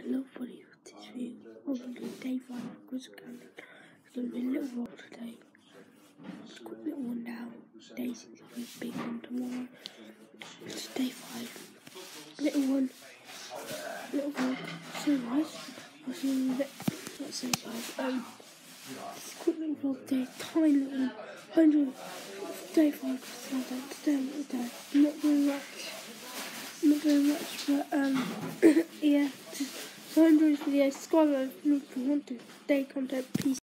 Nobody with this video. Probably day 1 of Christmas Calendar. It's going to be a little vlog today. It's got a little one now. Day 6 is going to be a big one tomorrow. It's day 5. Little one. Little vlog. So nice. I'll see you in a bit. Let's say guys. It's a quick little vlog today. Tiny little one. 100. Day 5 Christmas Calendar. Today I'm little day. Not very much, but yeah, just so enjoy this video, subscribe if you want to stay content, peace.